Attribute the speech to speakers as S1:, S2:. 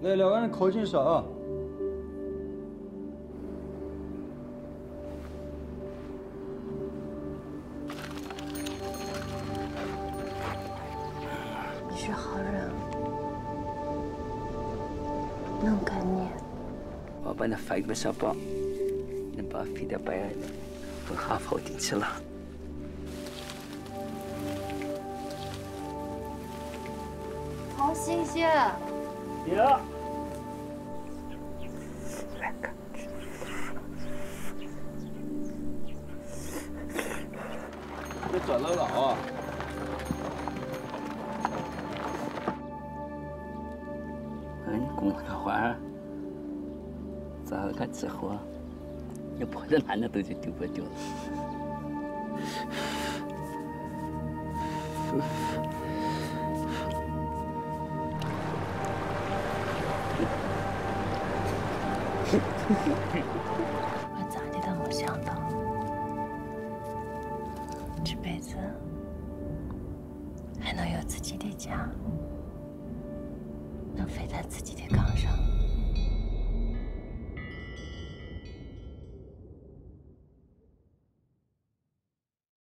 S1: 来，两个人靠近上啊！
S2: 你是好人，能感念。
S3: 我把那发一个小包，能把飞得白的和哈跑进去了。
S2: 好新鲜！
S3: 呀！
S1: 别转了了啊！
S3: 你供那个花，咋那个纸货，你跑到哪那都就丢不丢了。
S2: 我咋的都没想到，这辈子还能有自己的家，能飞在自己的岗